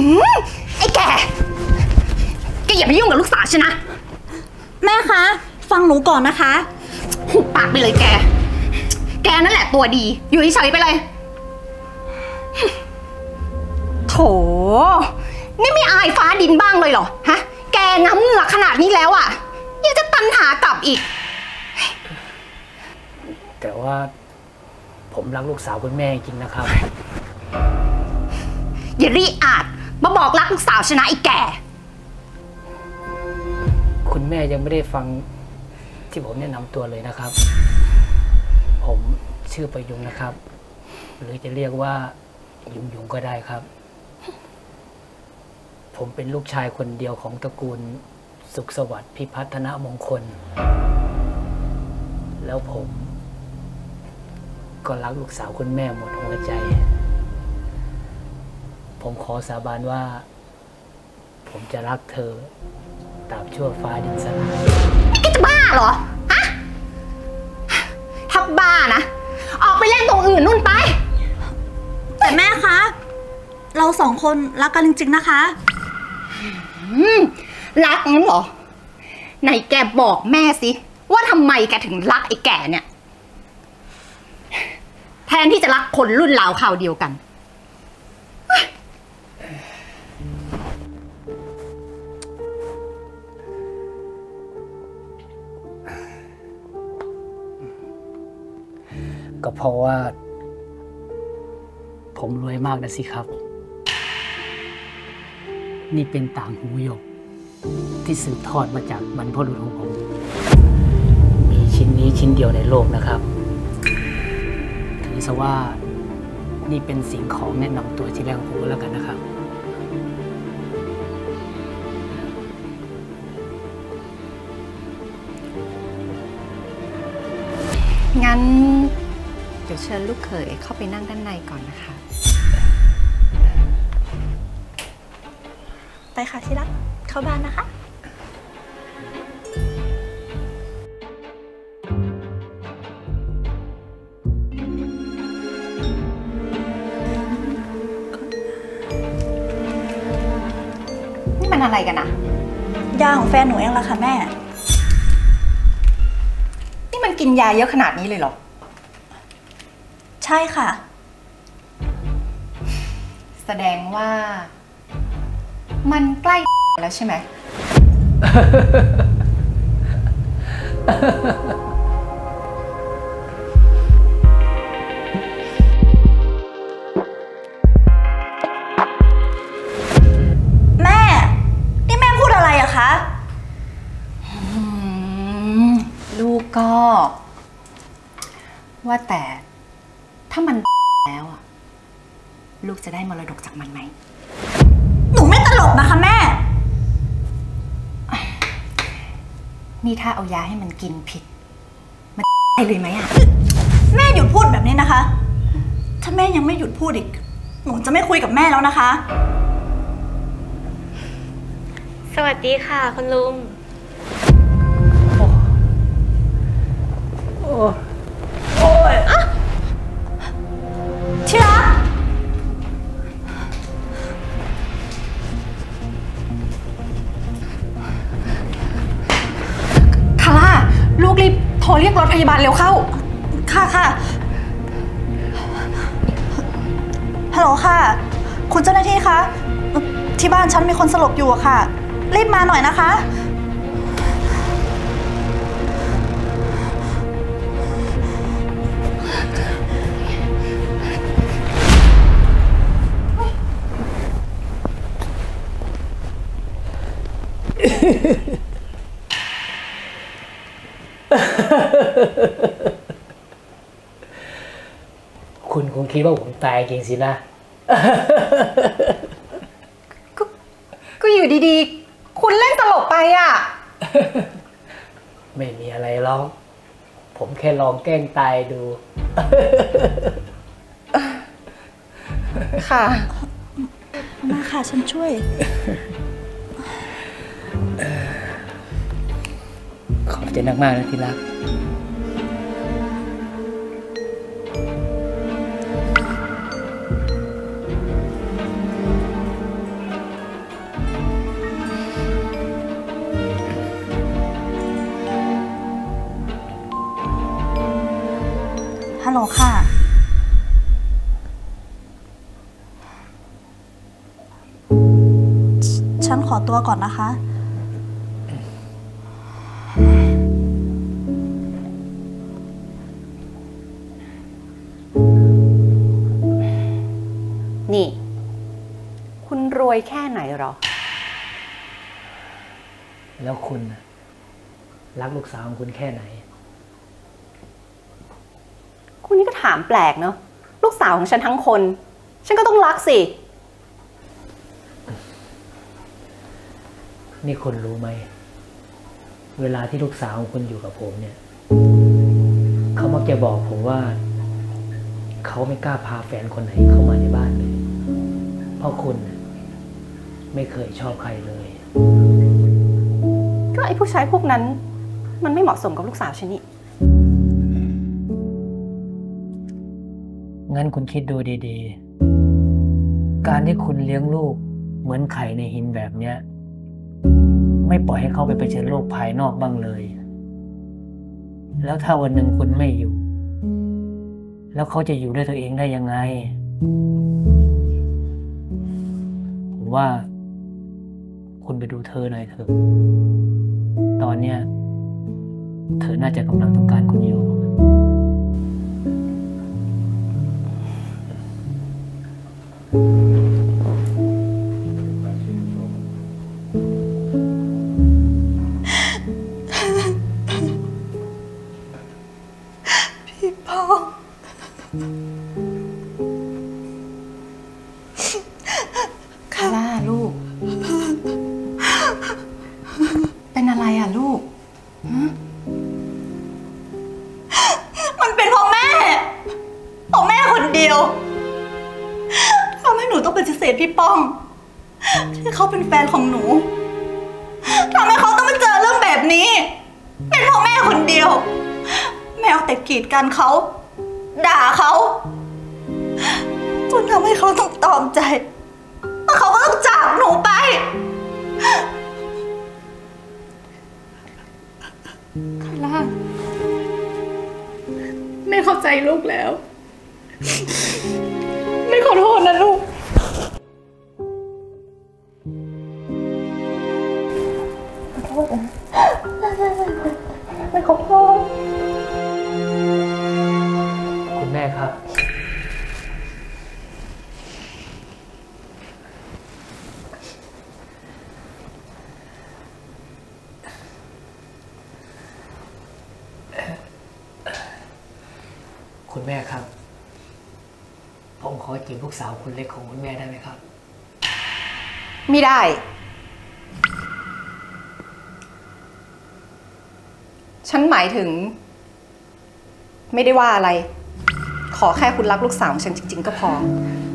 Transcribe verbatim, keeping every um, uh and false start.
ไอ้แกแกอย่าไปยุ่งกับลูกสาวฉันนะแม่คะฟังหนูก่อนนะคะหุบปากไปเลยแกแกนั่นแหละตัวดีอยู่เฉยๆไปเลยโถนี่ไม่อายฟ้าดินบ้างเลยเหรอฮะแกน้ำเหงือกขนาดนี้แล้วอ่ะยังจะตันหากลับอีกแต่ว่าผมรักลูกสาวคุณแม่จริงนะครับอย่ารีอาจมาบอกรักลูกสาวชนะไอ้แกคุณแม่ยังไม่ได้ฟังที่ผมแนะนำตัวเลยนะครับผมชื่อประยุงนะครับหรือจะเรียกว่ายุงยุงก็ได้ครับผมเป็นลูกชายคนเดียวของตระกูลสุขสวัสดิ์พิพัฒนมงคลแล้วผมก็รักลูกสาวคุณแม่หมดหัวใจผมขอสาบานว่าผมจะรักเธอตราบชั่วฟ้าดินสลายแกจะบ้าเหรอฮะถ้าบ้านะออกไปเล่นตรงอื่นนู่นไปแต่แม่คะเราสองคนรักกันจริงๆนะคะรักงั้นเหรอไหนแกบอกแม่สิว่าทำไมแกถึงรักไอ้แก่เนี่ยแทนที่จะรักคนรุ่นราวคราวเดียวกันก็เพราะว่าผมรวยมากนะสิครับนี่เป็นต่างหูหยกที่สืบทอดมาจากบรรพบุรุษของผมมีชิ้นนี้ชิ้นเดียวในโลกนะครับถือซะว่านี่เป็นสิ่งของแนะนำตัวชิ้นแรกของผมก็แล้วกันนะครับงั้นเดี๋ยวเชิญลูกเขยเข้าไปนั่งด้านในก่อนนะคะไปค่ะที่รักเข้าบ้านนะคะนี่มันอะไรกันนะยาของแฟนหนูเองล่ะค่ะแม่นี่มันกินยาเยอะขนาดนี้เลยเหรอใช่ค่ะแสดงว่ามันใกล้แล้วใช่ไหมแม่นี่แม่พูดอะไรอะคะลูกก็ว่าแต่ถ้ามันแล้วอะลูกจะได้มรดกจากมันไหมหนูไม่ตลกนะคะแม่นี่ถ้าเอายาให้มันกินผิดมันไปเลยไหมอะแม่หยุดพูดแบบนี้นะคะถ้าแม่ยังไม่หยุดพูดอีกหนูจะไม่คุยกับแม่แล้วนะคะสวัสดีค่ะคุณลุงโอ้โอ้ยที่รักคาร่าลูกรีบโทรเรียกรถพยาบาลเร็วเข้าค่ะค่ะฮัลโหลค่ะคุณเจ้าหน้าที่คะที่บ้านฉันมีคนสลบอยู่อะค่ะรีบมาหน่อยนะคะคุณคงคิดว่าผมตายจริงสินะก็ก็อยู่ดีๆคุณเล่นตลกไปอ่ะไม่มีอะไรหรอกผมแค่ลองแกล้งตายดูค่ะมาค่ะฉันช่วยขอบใจมากๆนะที่รักฮัลโหลค่ะฉฉันขอตัวก่อนนะคะนี่ คุณรวยแค่ไหนหรอแล้วคุณน่ะรักลูกสาวของคุณแค่ไหนคุณนี่ก็ถามแปลกเนาะ ลูกสาวของฉันทั้งคน ฉันก็ต้องรักสินี่คุณรู้ไหม เวลาที่ลูกสาวของคุณอยู่กับผมเนี่ย เขามักจะบอกผมว่า เขาไม่กล้าพาแฟนคนไหนเข้ามาในบ้านเลย เพราะคุณน่ะไม่เคยชอบใครเลยก็ไอ้ผู้ชายพวกนั้น มันไม่เหมาะสมกับลูกสาวฉันนี่งั้นคุณคิดดูดีๆ การที่คุณเลี้ยงลูกเหมือนไข่ในหินแบบเนี้ย ไม่ปล่อยให้เขาไปเผชิญโลกภายนอกบ้างเลย แล้วถ้าวันหนึ่งคุณไม่อยู่ แล้วเขาจะอยู่ด้วยตัวเองได้ยังไง ผมว่า คุณไปดูเธอหน่อยเถอะ ตอนเนี้ยเธอน่าจะกำลังต้องการคุณอยู่พี่ป้องคาร่าลูก เป็นอะไรอ่ะลูกมันเป็นเพราะแม่เพราะแม่คนเดียวทำให้หนูต้องปฏิเสธพี่ป้อง ที่เขาเป็นแฟนของหนูทำให้เขาต้องมาเจอเรื่องแบบนี้ เป็นเพราะแม่คนเดียว แม่เอาแต่กีดกันเขา ด่าเขาจนทำให้เขาต้องตอมใจแล้วเขาก็ต้องจากหนูไปคาร่า ไม่เข้าใจลูกแล้ว ไม่ขอโทษนะลูก ไม่ขอโทษคุณแม่ครับ คุณแม่ครับ ผมขอจีบลูกสาวคนเล็กของคุณแม่ได้ไหมครับไม่ได้ ฉันหมายถึง ไม่ได้ว่าอะไร ขอแค่คุณรักลูกสาวของฉันจริงๆก็พอ